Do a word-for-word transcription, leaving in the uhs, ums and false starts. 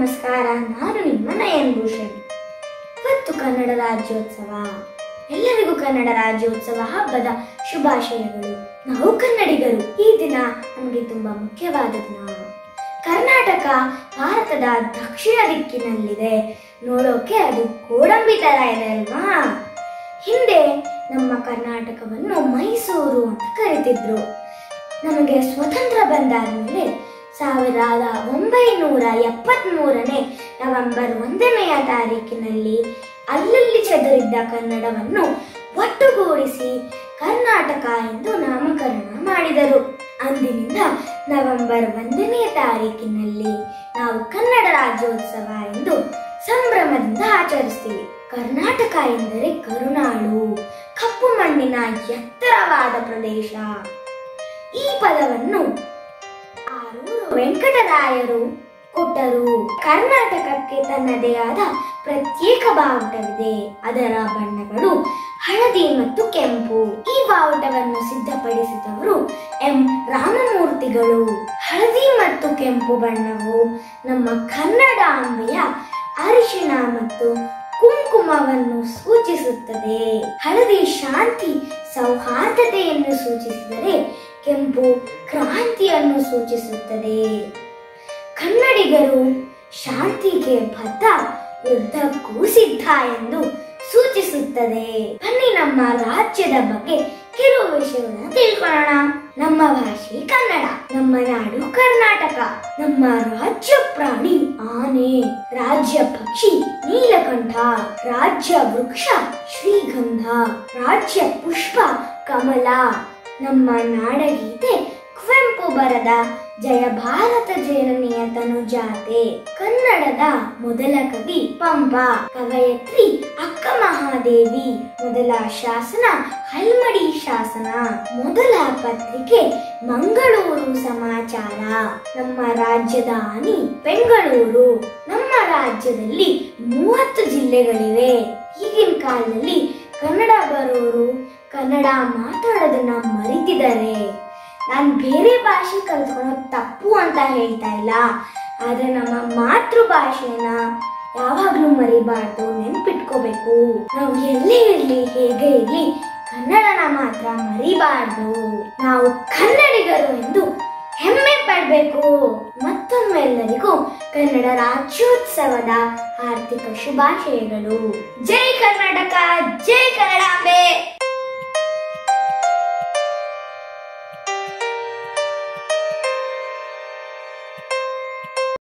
ನಮಸ್ಕಾರ. ನಾನು ನಿಮ್ಮ ನಯನ್ ಭೂಷಣ್. ಇವತ್ತು ಕನ್ನಡ ರಾಜ್ಯೋತ್ಸವ. ಎಲ್ಲರಿಗೂ ಕನ್ನಡ ರಾಜ್ಯೋತ್ಸವ ಹಬ್ಬದ ಶುಭಾಶಯಗಳು. ನಾವು ಕನ್ನಡಿಗರು. ಈ ದಿನ ನಮಗೆ ತುಂಬಾ ಮುಖ್ಯವಾದ ದಿನ. ಕರ್ನಾಟಕ ಭಾರತದ ದಕ್ಷಿಣ ದಿಕ್ಕಿನಲ್ಲಿದೆ. ನೋಡೋಕೆ ಅದು ಗೋಡಂಬಿ ತರ ಇದೆ ಅಲ್ವಾ? ಹಿಂದೆ ನಮ್ಮ ಕರ್ನಾಟಕವನ್ನು ಮೈಸೂರು ಅಂತ ಕರೀತಿದ್ರು. ನಮಗೆ ಸ್ವತಂತ್ರ ಬಂದಾದ್ಮೇಲೆ ಸಾವಿರದ ಒಂಬೈನೂರ ಎಪ್ಪತ್ತ್ ಮೂರನೇ ನವೆಂಬರ್ ಒಂದನೆಯ ತಾರೀಕಿನಲ್ಲಿ ಅಲ್ಲಲ್ಲಿ ಚದುರಿದ್ದ ಕನ್ನಡವನ್ನು ಒಟ್ಟುಗೂಡಿಸಿ ಕರ್ನಾಟಕ ಎಂದು ನಾಮಕರಣ ಮಾಡಿದರು. ಅಂದಿನಿಂದ ನವೆಂಬರ್ ಒಂದನೇ ತಾರೀಕಿನಲ್ಲಿ ನಾವು ಕನ್ನಡ ರಾಜ್ಯೋತ್ಸವ ಎಂದು ಸಂಭ್ರಮದಿಂದ ಆಚರಿಸ್ತೀವಿ. ಕರ್ನಾಟಕ ಎಂದರೆ ಕರುನಾಡು, ಕಪ್ಪು ಮಣ್ಣಿನ ಎತ್ತರವಾದ ಪ್ರದೇಶ. ಈ ಪದವನ್ನು ವೆಂಕಟರಾಯರು ಕೊಟ್ಟರು. ಕರ್ನಾಟಕಕ್ಕೆ ತನ್ನದೇ ಆದ ಪ್ರತ್ಯೇಕ ಬಾವುಟವಿದೆ. ಅದರ ಬಣ್ಣಗಳು ಹಳದಿ ಮತ್ತು ಕೆಂಪು. ಈ ಬಾವುಟವನ್ನು ಸಿದ್ಧಪಡಿಸಿದವರು ಎಂ ರಾಮಮೂರ್ತಿಗಳು. ಹಳದಿ ಮತ್ತು ಕೆಂಪು ಬಣ್ಣವು ನಮ್ಮ ಕನ್ನಡಾಂಬೆಯ ಅರಿಶಿಣ ಮತ್ತು ಕುಂಕುಮವನ್ನು ಸೂಚಿಸುತ್ತದೆ. ಹಳದಿ ಶಾಂತಿ ಸೌಹಾರ್ದತೆಯನ್ನು ಸೂಚಿಸಿದರೆ ಕೆಂಪು ಕ್ರಾಂತಿಯನ್ನು ಸೂಚಿಸುತ್ತದೆ. ಕನ್ನಡಿಗರು ಶಾಂತಿಗೆ ಬದ್ಧ, ಯುದ್ಧಕ್ಕೂ ಸಿದ್ಧ ಎಂದು ಸೂಚಿಸುತ್ತದೆ. ಬನ್ನಿ ನಮ್ಮ ರಾಜ್ಯದ ಬಗ್ಗೆ ಕೆಲವು ವಿಷಯಗಳನ್ನು ತಿಳ್ಕೊಳ್ಳೋಣ. ನಮ್ಮ ಭಾಷೆ ಕನ್ನಡ, ನಮ್ಮ ನಾಡು ಕರ್ನಾಟಕ, ನಮ್ಮ ರಾಜ್ಯ ಪ್ರಾಣಿ ಆನೆ, ರಾಜ್ಯ ಪಕ್ಷಿ ನೀಲಕಂಠ, ರಾಜ್ಯ ವೃಕ್ಷ ಶ್ರೀಗಂಧ, ರಾಜ್ಯ ಪುಷ್ಪ ಕಮಲ. ನಮ್ಮ ನಾಡಗೀತೆ ಕುವೆಂಪು ಬರೆದ ಜಯ ಭಾರತ ಜನನಿಯ ತನುಜಾತೆ. ಕನ್ನಡದ ಮೊದಲ ಕವಿ ಪಂಪ, ಕವಯತ್ರಿ ಅಕ್ಕ ಮಹಾದೇವಿ. ಮೊದಲ ಶಾಸನ ಹಲ್ಮಡಿ ಶಾಸನ. ಮೊದಲ ಪತ್ರಿಕೆ ಮಂಗಳೂರು ಸಮಾಚಾರ. ನಮ್ಮ ರಾಜ್ಯದ ಆನಿ ಬೆಂಗಳೂರು. ನಮ್ಮ ರಾಜ್ಯದಲ್ಲಿ ಮೂವತ್ತು ಜಿಲ್ಲೆಗಳಿವೆ. ಈಗಿನ ಕಾಲದಲ್ಲಿ ಕನ್ನಡ ಬರೋರು ಕನ್ನಡ ಮಾತಾಡೋದನ್ನ ಮರಿತಿದ್ದಾರೆ. ನಾನು ಬೇರೆ ಭಾಷೆ ಕಲ್ತ್ಕೊಳ್ಳೋದು ತಪ್ಪು ಅಂತ ಹೇಳ್ತಾ ಇಲ್ಲ, ಆದ್ರೆ ನಮ್ಮ ಮಾತೃಭಾಷೆನ ಯಾವಾಗ್ಲೂ ಮರಿಬಾರ್ದು, ನೆನ್ಪಿಟ್ಕೋಬೇಕು. ನಾವು ಎಲ್ಲೇ ಇರ್ಲಿ, ಹೇಗೆ ಇರ್ಲಿ, ಕನ್ನಡನ ಮಾತ್ರ ಮರಿಬಾರ್ದು. ನಾವು ಕನ್ನಡಿಗರು ಎಂದು ಹೆಮ್ಮೆ ಪಡಬೇಕು. ಮತ್ತೊಮ್ಮೆ ಎಲ್ಲರಿಗೂ ಕನ್ನಡ ರಾಜ್ಯೋತ್ಸವದ ಆರ್ಥಿಕ ಶುಭಾಶಯಗಳು. ಜೈ ಕರ್ನಾಟಕ.